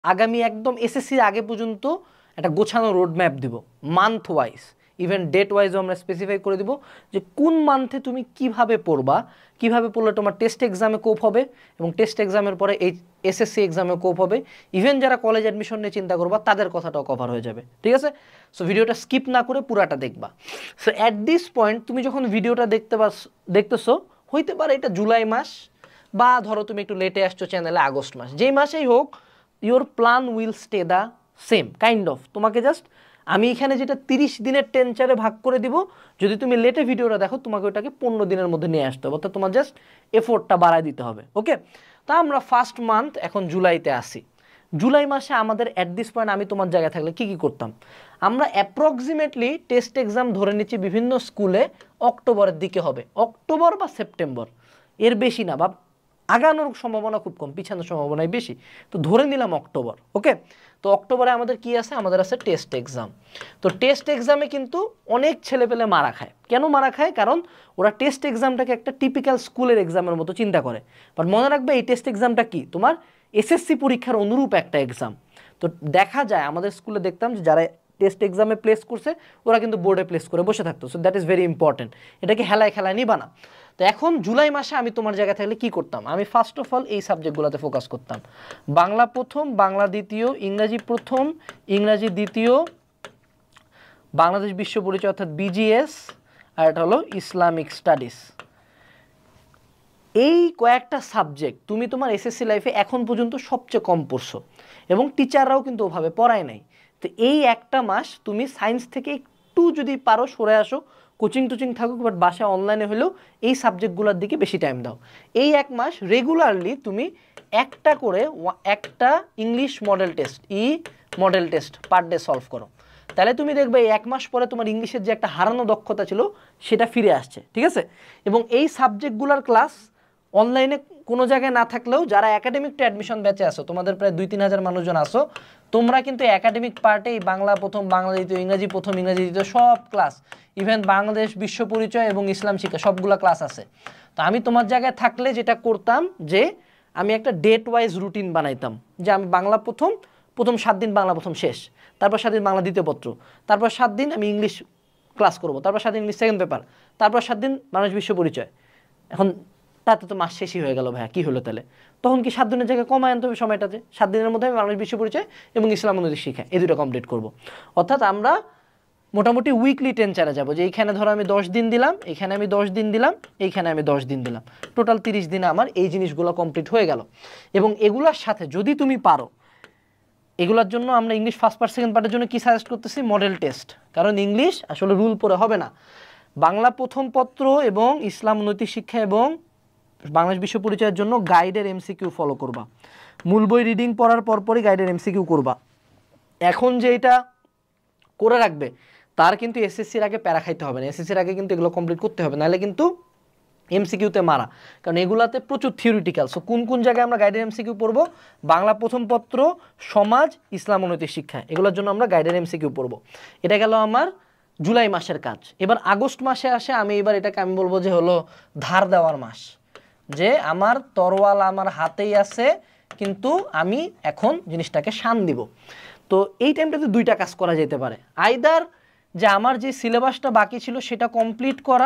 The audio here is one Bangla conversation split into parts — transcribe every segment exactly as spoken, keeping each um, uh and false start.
আগামী একদম এসএসসির আগে পর্যন্ত একটা গোছানো রোড ম্যাপ দিব, মান্থ ওয়াইজ, ইভেন ডেট ওয়াইজও আমরা স্পেসিফাই করে দিব যে কোন মান্থে তুমি কিভাবে পড়বা, কিভাবে পড়লে তোমার টেস্ট এক্সামে কোপ হবে এবং টেস্ট এক্সামের পরে এই এসএসসি এক্সামে কোপ হবে। ইভেন যারা কলেজ অ্যাডমিশন নিয়ে চিন্তা করবা তাদের কথাটাও কভার হয়ে যাবে, ঠিক আছে? সো ভিডিওটা স্কিপ না করে পুরাটা দেখবা। সো অ্যাট দিস পয়েন্ট তুমি যখন ভিডিওটা দেখতে পাস দেখতেছো, হইতে পারে এটা জুলাই মাস বা ধরো তুমি একটু লেটে আসছো চ্যানেলে আগস্ট মাস, যেই মাসেই হোক your plan will stay the same kind of. তোমাকে জাস্ট আমি এখানে যেটা তিরিশ দিনের টেনচারে ভাগ করে দিব, যদি তুমি লেটে ভিডিওটা দেখো তোমাকে ওটাকে পনেরো দিনের মধ্যে নিয়ে আসতে হবে, অর্থাৎ তোমার জাস্ট এফোর্টটা বাড়ায় দিতে হবে। ওকে, তা আমরা ফার্স্ট মান্থ এখন জুলাইতে আসি। জুলাই মাসে আমাদের অ্যাট দিস পয়েন্ট আমি তোমার জায়গায় থাকলে কি কি করতাম? আমরা অ্যাপ্রক্সিমেটলি টেস্ট এক্সাম ধরে নিচ্ছি বিভিন্ন স্কুলে অক্টোবরের দিকে হবে, অক্টোবর বা সেপ্টেম্বর, এর বেশি না, বা আগানোর সম্ভাবনা খুব কম, পিছানোর সম্ভাবনাই বেশি। তো ধরে নিলাম অক্টোবর। ওকে, তো অক্টোবরে আমাদের কি আছে? আমাদের আছে টেস্ট এক্সাম। তো টেস্ট এক্সামে কিন্তু অনেক ছেলেপেলে মারা খায়। কেন মারা খায়? কারণ ওরা টেস্ট এক্সামটাকে একটা টিপিক্যাল স্কুলের এক্সামের মতো চিন্তা করে। বাট মনে রাখবে এই টেস্ট এক্সামটা কি তোমার এসএসসি পরীক্ষার অনুরূপ একটা এক্সাম। তো দেখা যায় আমাদের স্কুলে দেখতাম যে যারা টেস্ট এক্সামে প্লেস করছে ওরা কিন্তু বোর্ডে প্লেস করে বসে থাকতো। So that is very important, এটাকে হেলায় খেলায় নিবা না। তো এখন জুলাই মাসে আমি তোমার জায়গায় থাকলে কি করতাম? আমি ফার্স্ট অফ অল এই সাবজেক্টগুলোতে ফোকাস করতাম, বাংলা প্রথম, বাংলা দ্বিতীয়, ইংরাজি প্রথম, ইংরাজি দ্বিতীয়, বাংলাদেশ বিশ্ব পরিচয় অর্থাৎ বিজিএস, আর এটা হলো ইসলামিক স্টাডিজ। এই কয়েকটা সাবজেক্ট তুমি তোমার এসএসসি লাইফে এখন পর্যন্ত সবচেয়ে কম পড়ছো এবং টিচাররাও কিন্তু ওভাবে পড়ায় নাই। তো এই একটা মাস তুমি সায়েন্স থেকে একটু যদি পারো সরে আসো, কোচিং টোচিং থাকুক বাট বাসায় অনলাইনে হলেও এই সাবজেক্টগুলোর দিকে বেশি টাইম দাও। এই এক মাস রেগুলারলি তুমি একটা করে একটা ইংলিশ মডেল টেস্ট, ই model test per day solve করো। তাহলে তুমি দেখবে এই এক মাস পরে তোমার ইংলিশের যে একটা হারানো দক্ষতা ছিল সেটা ফিরে আসছে, ঠিক আছে? এবং এই সাবজেক্টগুলোর ক্লাস অনলাইনে কোনো জায়গায় না থাকলেও যারা একাডেমিক টু অ্যাডমিশন ব্যাচে আসো, তোমাদের প্রায় দুই তিন হাজার মানুষজন আসো, তোমরা কিন্তু একাডেমিক পার্টেই বাংলা প্রথম, বাংলা দ্বিতীয়, ইংরাজি প্রথম, ইংরাজি দ্বিতীয় সব ক্লাস, ইভেন বাংলাদেশ বিশ্ব পরিচয় এবং ইসলাম শিক্ষা সবগুলো ক্লাস আছে। তো আমি তোমার জায়গায় থাকলে যেটা করতাম যে আমি একটা ডেট ওয়াইজ রুটিন বানাইতাম, যে আমি বাংলা প্রথম প্রথম সাত দিন বাংলা প্রথম শেষ, তারপর সাত দিন বাংলা দ্বিতীয় পত্র, তারপর সাত দিন আমি ইংলিশ ক্লাস করব, তারপর সাত দিন ইংলিশ সেকেন্ড পেপার, তারপর সাত দিন বাংলাদেশ বিশ্ব পরিচয়। এখন তাতে তো মাস শেষই হয়ে গেল ভাইয়া, কী হলো তাহলে? তখন কি সাত দিনের জায়গায় কমায় আনতে হবে সময়টাতে? সাত দিনের মধ্যে আমি বাংলাদেশ বিশ্ব পরিচয় এবং ইসলাম নৈতিক শিক্ষা এই দুটো কমপ্লিট করব। অর্থাৎ আমরা মোটামুটি উইকলি টেনচারে যাব, যে এইখানে ধরো আমি দশ দিন দিলাম, এইখানে আমি দশ দিন দিলাম, এইখানে আমি দশ দিন দিলাম, টোটাল তিরিশ দিনে আমার এই জিনিসগুলো কমপ্লিট হয়ে গেল। এবং এগুলোর সাথে যদি তুমি পারো, এগুলোর জন্য আমরা ইংলিশ ফার্স্ট পার্ট সেকেন্ড পার্টের জন্য কি সাজেস্ট করতেছি? Model test. কারণ ইংলিশ আসলে রুল পড়ে হবে না, বাংলা প্রথম পত্র এবং ইসলাম নৈতিক শিক্ষা এবং বাংলাদেশ বিশ্ব পরিচয়ের জন্য গাইডের এমসিকিউ ফলো করবা। মূল বই রিডিং পড়ার পরপরই গাইডের এমসিকিউ করবা। এখন যে এটা করে রাখবে তার কিন্তু এসএসসির আগে প্যারা খাইতে হবে না, এসএসসির আগে কিন্তু এগুলো কমপ্লিট করতে হবে, নাহলে কিন্তু এমসিকিউতে মারা। কারণ এগুলাতে প্রচুর থিওরিটিক্যাল। সো কোন কোন জায়গায় আমরা গাইডের এমসিকিউ পড়বো? বাংলা প্রথম পত্র, সমাজ, ইসলাম ও নৈতিক শিক্ষা, এগুলোর জন্য আমরা গাইডের এমসিকিউ পড়বো। এটা গেল আমার জুলাই মাসের কাজ। এবার আগস্ট মাসে আসে, আমি এবার এটাকে আমি বলবো যে হলো ধার দেওয়ার মাস, যে আমার তরোয়াল আমার হাতেই আছে কিন্তু আমি এখন জিনিসটাকে শান দিব। তো এই টাইমটাতে দুইটা কাজ করা যেতে পারে, আইদার যে আমার যে সিলেবাসটা বাকি ছিল সেটা কমপ্লিট করা,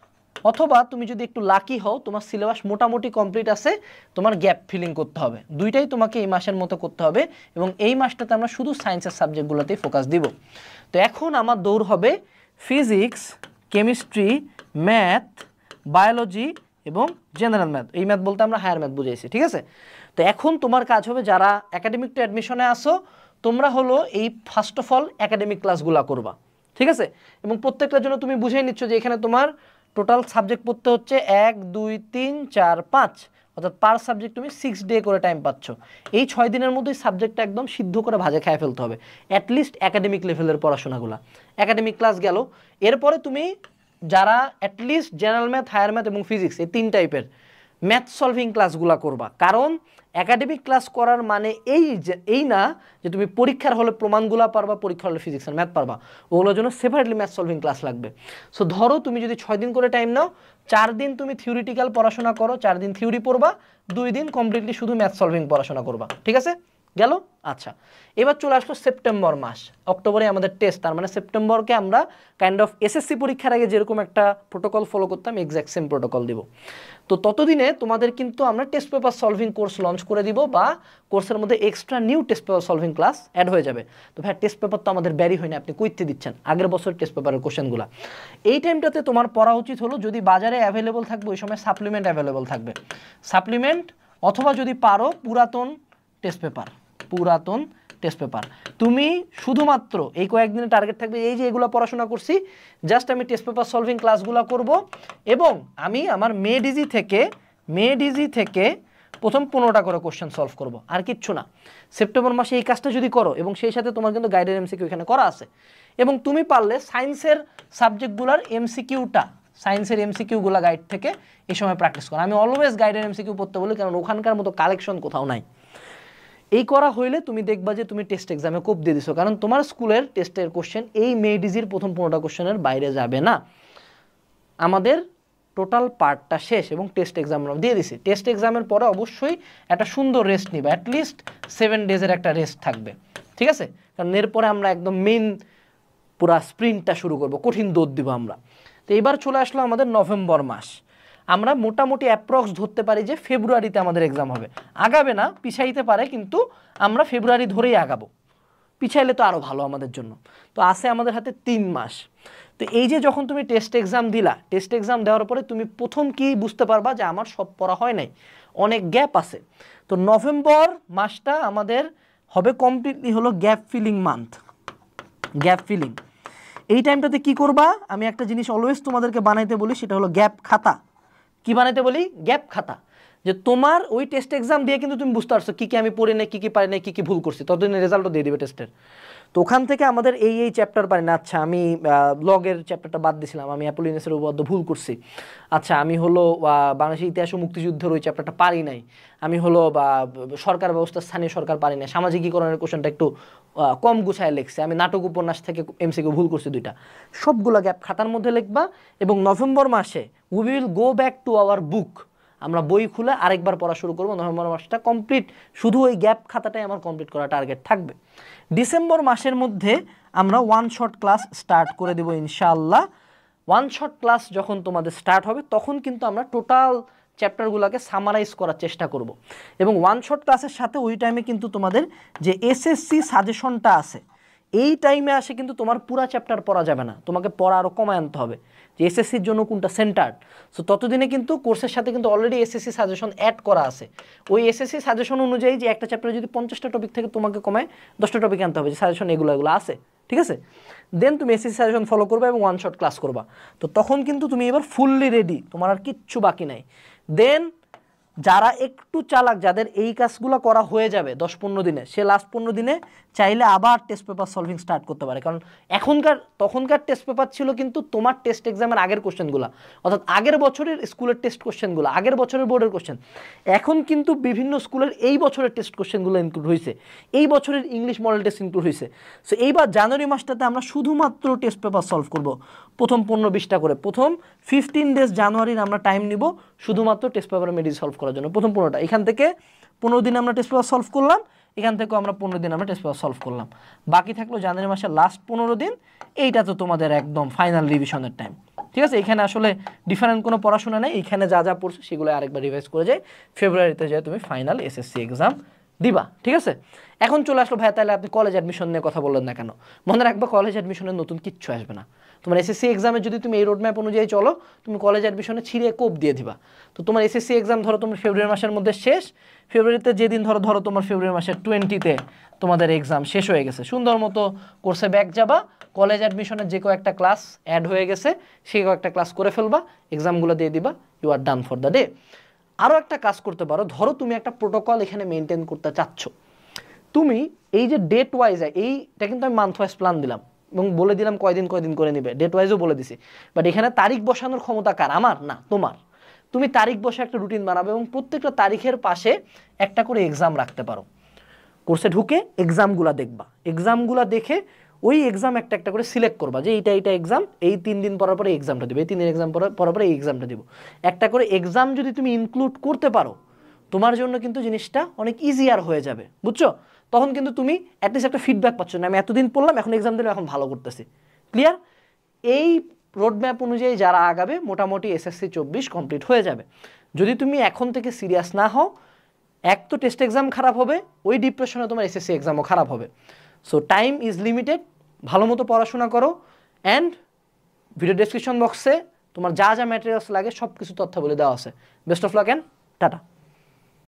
অথবা তুমি যদি একটু লাকি হও তোমার সিলেবাস মোটামুটি কমপ্লিট আছে, তোমার গ্যাপ ফিলিং করতে হবে। দুইটাই তোমাকে এই মাসের মতো করতে হবে এবং এই মাসটাতে আমরা শুধু সায়েন্সের সাবজেক্টগুলোতেই ফোকাস দিব। তো এখন আমার দৌড় হবে ফিজিক্স, কেমিস্ট্রি, ম্যাথ, বায়োলজি এবং জেনারেল ম্যাথ। এই ম্যাথ বলতে আমরা হায়ার ম্যাথ বুঝাইছি, ঠিক আছে? তো এখন তোমার কাজ হবে, যারা একাডেমিক টু অ্যাডমিশনে আসো তোমরা হলো এই ফার্স্ট অফ অল একাডেমিক ক্লাসগুলো করবা, ঠিক আছে? এবং প্রত্যেকটার জন্য তুমি বুঝেই নিচ্ছ যে এখানে তোমার টোটাল সাবজেক্ট পড়তে হচ্ছে এক দুই তিন চার পাঁচ, অর্থাৎ পার সাবজেক্ট তুমি সিক্স ডে করে টাইম পাচ্ছ। এই ছয় দিনের মধ্যেই সাবজেক্টটা একদম সিদ্ধ করে ভাজে খেয়ে ফেলতে হবে, অ্যাটলিস্ট একাডেমিক লেভেলের পড়াশোনাগুলো। একাডেমিক ক্লাস গেল, এরপরে তুমি যারা at least general math, higher math এবং ফিজিক্স এই তিন টাইপের ম্যাথ সলভিং ক্লাসগুলো করবা। কারণ একাডেমিক ক্লাস করার মানে এই যে এই না যে তুমি পরীক্ষার হলে প্রমাণগুলো পারবা, পরীক্ষার হলে ফিজিক্স আর ম্যাথ পারবা, ওগুলোর জন্য সেপারেটলি ম্যাথ সলভিং ক্লাস লাগবে। সো ধরো তুমি যদি ছয় দিন করে টাইম নাও, চার দিন তুমি থিওরিটিক্যাল পড়াশোনা করো, চার দিন থিওরি পড়বা, দুই দিন কমপ্লিটলি শুধু ম্যাথ সলভিং পড়াশোনা করবা, ঠিক আছে? গেল। আচ্ছা, এবার চলে আসলো সেপ্টেম্বর মাস, অক্টোবরে আমাদের টেস্ট, তার মানে সেপ্টেম্বরকে আমরা কাইন্ড অফ এসএসসি পরীক্ষার আগে যেরকম একটা প্রোটোকল ফলো করতাম এক্স্যাক্ট সেম প্রোটোকল দিব। তো ততদিনে তোমাদের কিন্তু আমরা test paper solving course launch করে দিব, বা কোর্সের মধ্যে extra new test paper solving class add হয়ে যাবে। তো ভাই টেস্ট পেপার তো আমাদের ব্যারি হয় না, আপনি কইতে দিচ্ছেন আগের বছর টেস্ট পেপারের কোশ্চেনগুলো। এই টাইমটাতে তোমার পড়া উচিত হলো, যদি বাজারে অ্যাভেলেবল থাকবে ওই সময় সাপ্লিমেন্ট অ্যাভেলেবল থাকবে, সাপ্লিমেন্ট, অথবা যদি পারো পুরাতন টেস্ট পেপার, পুরাতন টেস্ট পেপার। তুমি শুধুমাত্র এই কয়েকদিনের টার্গেট থাকবে এই যে এগুলো পড়াশোনা করছি, জাস্ট আমি টেস্ট পেপার সলভিং ক্লাসগুলো করব, এবং আমি আমার মেডিজি থেকে মেডিজি থেকে প্রথম পনেরোটা করে কোশ্চেন সলভ করব, আর কিচ্ছু না। সেপ্টেম্বর মাসে এই কাজটা যদি করো, এবং সেই সাথে তোমার কিন্তু গাইডের এমসিকিউ এখানে করা আছে, এবং তুমি পারলে সায়েন্সের সাবজেক্টগুলোর এমসিকিউটা, সায়েন্সের এমসিকিউগুলো গাইড থেকে এই সময় প্র্যাকটিস করো। আমি অলওয়েজ গাইডের এমসিকিউ পড়তে বলি, কারণ ওখানকার মতো কালেকশন কোথাও নাই। এই করা হইলে তুমি দেখবা যে তুমি টেস্ট এক্সামে কোপ দিয়ে দিছো, কারণ তোমার স্কুলের টেস্টের কোশ্চেন এই মেডিজির প্রথম পনেরোটা কোশ্চেনের বাইরে যাবে না। আমাদের টোটাল পার্টটা শেষ এবং টেস্ট এক্সাম আমরা দিয়ে দিছি। টেস্ট এক্সামের পরে অবশ্যই একটা সুন্দর রেস্ট নিবা, অ্যাটলিস্ট সেভেন ডেজের একটা রেস্ট থাকবে, ঠিক আছে? কারণ এরপরে আমরা একদম মেইন পুরা স্প্রিন্টটা শুরু করব, কঠিন দৌড় দিব আমরা। তো এবার চলে আসলো আমাদের নভেম্বর মাস। আমরা মোটামুটি অ্যাপ্রক্স ধরতে পারি যে ফেব্রুয়ারিতে আমাদের এক্সাম হবে, আগাবে না, পিছাইতে পারে, কিন্তু আমরা ফেব্রুয়ারি ধরেই আগাবো, পিছাইলে তো আরও ভালো আমাদের জন্য। তো আছে আমাদের হাতে তিন মাস। তো এই যে যখন তুমি টেস্ট এক্সাম দিলা, টেস্ট এক্সাম দেওয়ার পরে তুমি প্রথম কি বুঝতে পারবা যে আমার সব পড়া হয় নাই, অনেক গ্যাপ আছে। তো নভেম্বর মাসটা আমাদের হবে কমপ্লিটলি হলো gap filling month, gap filling. এই টাইমটাতে কি করবা, আমি একটা জিনিস অলওয়েজ তোমাদেরকে বানাইতে বলি, সেটা হলো গ্যাপ খাতা। কি বানাইতে বলি? গ্যাপ খাতা। যে তোমার ওই টেস্ট এক্সাম দিয়ে কিন্তু তুমি বুঝতে পারছো কী কী আমি পড়ি নাই, কী কী পারি নাই, কী কী ভুল করছি, ততদিনের রেজাল্টও দিয়ে দিবে টেস্টের। তো ওখান থেকে আমাদের এই এই চ্যাপ্টার পারি না, আচ্ছা আমি লগের চ্যাপ্টারটা বাদ দিয়েছিলাম, আমি অ্যাপোলিনাসের উপপাদ্য ভুল করছি, আচ্ছা আমি হলো বাংলাদেশের ইতিহাস ও মুক্তিযুদ্ধের ওই চ্যাপ্টারটা পারি নাই, আমি হলো বা সরকার ব্যবস্থা, স্থানীয় সরকার পারি নাই, সামাজিকীকরণের কোশ্চেনটা একটু কম গুছায় লিখছে, আমি নাটক উপন্যাস থেকে এমসিকিউ ভুল করছি দুইটা, সবগুলো গ্যাপ খাতার মধ্যে লিখবা। এবং নভেম্বর মাসে we will go back to our book, আমরা বই খুলে আরেকবার পড়া শুরু করবো। নভেম্বর মাসটা কমপ্লিট, শুধু ওই গ্যাপ খাতাটাই আমার কমপ্লিট করা টার্গেট থাকবে। ডিসেম্বর মাসের মধ্যে আমরা ওয়ান শট ক্লাস স্টার্ট করে দেবো ইনশাআল্লাহ। ওয়ান শট ক্লাস যখন তোমাদের স্টার্ট হবে তখন কিন্তু আমরা টোটাল চ্যাপ্টারগুলোকে সামারাইজ করার চেষ্টা করব, এবং ওয়ান শট ক্লাসের সাথে ওই টাইমে কিন্তু তোমাদের যে এসএসসি সাজেশনটা আছে, এই টাইমে আসে কিন্তু তোমার পুরা চ্যাপ্টার পড়া যাবে না, তোমাকে পড়া আরও কমায় আনতে হবে, যে এসএসসির জন্য কোনটা সেন্টার্ড। সো ততদিনে কিন্তু কোর্সের সাথে কিন্তু অলরেডি এসএসসি সাজেশন অ্যাড করা আছে। ওই এসএসসি সাজেশন অনুযায়ী যে একটা চ্যাপ্টারে যদি পঞ্চাশটা টপিক থেকে তোমাকে কমায় দশটা টপিক আনতে হবে, যে সাজেশন এগুলো এগুলো আছে, ঠিক আছে? দেন তুমি এসএসসি সাজেশন ফলো করবা এবং ওয়ান শট ক্লাস করবা। তো তখন কিন্তু তুমি এবার ফুললি রেডি, তোমার আর কিচ্ছু বাকি নাই। দেন যারা একটু চালাক, যাদের এই কাজগুলো করা হয়ে যাবে দশ পনেরো দিনে, সে লাস্ট পনেরো দিনে চাইলে আবার টেস্ট পেপার সলভিং স্টার্ট করতে পারে। কারণ এখনকার তখনকার টেস্ট পেপার ছিল কিন্তু তোমার টেস্ট এক্সামের আগের কোশ্চেনগুলো, অর্থাৎ আগের বছরের স্কুলের টেস্ট কোশ্চেনগুলো, আগের বছরের বোর্ডের কোশ্চেন। এখন কিন্তু বিভিন্ন স্কুলের এই বছরের টেস্ট কোশ্চেনগুলো ইনক্লুড হয়েছে, এই বছরের ইংলিশ মডেল টেস্ট ইনক্লুড হয়েছে। সো এইবার জানুয়ারি মাসটাতে আমরা শুধুমাত্র টেস্ট পেপার সলভ করব, প্রথম পনেরো বিশটা করে। প্রথম ফিফটিন ডেজ জানুয়ারির আমরা টাইম নিব শুধুমাত্র টেস্ট পেপার মেডিসিন সলভ করার জন্য, প্রথম পনেরোটা। এখান থেকে পনেরো দিন আমরা টেস্ট পেপার সলভ করলাম, এখান থেকেও আমরা পনেরো দিন আমরা টেস্ট পেপার সলভ করলাম। বাকি থাকলো জানুয়ারি মাসের লাস্ট পনেরো দিন, এইটা তো তোমাদের একদম ফাইনাল রিভিশনের টাইম, ঠিক আছে? এখানে আসলে ডিফারেন্ট কোনো পড়াশোনা নেই, এখানে যা যা পড়ছো সেগুলো আরেকবার রিভাইজ করে যায়, ফেব্রুয়ারিতে যায় তুমি ফাইনাল এসএসসি এক্সাম দিবা, ঠিক আছে? এখন চলে আসলো ভাইয়া, তাহলে আপনি কলেজ অ্যাডমিশন নিয়ে কথা বললেন না কেন? মনে রাখবা কলেজ অ্যাডমিশনের নতুন কিচ্ছু আসবে না। তোমার এসএসসি এক্সামে যদি তুমি এই রোডম্যাপ অনুযায়ী চলো, তুমি কলেজ অ্যাডমিশনে ছিঁড়ে কোপ দিয়ে দিবা। তো তোমার এসএসসি এক্সাম ধরো তোমার ফেব্রুয়ারি মাসের মধ্যে শেষ, ফেব্রুয়ারিতে যেদিন ধরো ধরো তোমার ফেব্রুয়ারি মাসের টোয়েন্টিতে তোমাদের এক্সাম শেষ হয়ে গেছে, সুন্দর মতো কোর্সে ব্যাক যাবা, কলেজ অ্যাডমিশনের যে কয়েকটা ক্লাস অ্যাড হয়ে গেছে সেই কয়েকটা ক্লাস করে ফেলবা, এক্সামগুলো দিয়ে দিবা, you are done for the day. আরও একটা কাজ করতে পারো, ধরো তুমি একটা প্রোটোকল এখানে মেনটেন করতে চাচ্ছ, তুমি এই যে ডেট ওয়াইজ, এইটা কিন্তু আমি মান্থ ওয়াইজ প্ল্যান দিলাম এবং বলে দিলাম কয়দিন কয়দিন করে নিবে, ডেট ওয়াইজও বলে দিছি, বাট এখানে তারিখ বসানোর ক্ষমতা কার? আমার না, তোমার। তুমি তারিখ বসে একটা রুটিন বানাবে এবং প্রত্যেকটা তারিখের পাশে একটা করে এক্সাম রাখতে পারো। কোর্সে ঢুকে এক্সামগুলো দেখবা, এক্সামগুলো দেখে ওই এক্সাম একটা একটা করে সিলেক্ট করবা যে এইটা এইটা এক্সাম, এই তিন দিন পর পরে এক্সামটা দেবে, এই তিন দিন এক্সাম পর পরে এই এক্সামটা দিব। একটা করে এক্সাম যদি তুমি ইনক্লুড করতে পারো, তোমার জন্য কিন্তু জিনিসটা অনেক ইজিয়ার হয়ে যাবে, বুঝছো? তখন কিন্তু তুমি অ্যাটলিস্ট একটা ফিডব্যাক পাচ্ছ না, আমি এতদিন পড়লাম, এখন এক্সাম দিলে এখন ভালো করতেছি। ক্লিয়ার? এই রোডম্যাপ অনুযায়ী যারা আগাবে মোটামুটি এসএসসি চব্বিশ কমপ্লিট হয়ে যাবে। যদি তুমি এখন থেকে সিরিয়াস না হও, এক তো টেস্ট এক্সাম খারাপ হবে, ওই ডিপ্রেশনে তোমার এসএসসি এক্সামও খারাপ হবে। সো টাইম ইজ লিমিটেড, ভালো মতো পড়াশোনা করো, অ্যান্ড ভিডিও ডেসক্রিপশন বক্সে তোমার যা যা ম্যাটেরিয়ালস লাগে সব কিছু তথ্য বলে দেওয়া আছে। Best of luck and tata.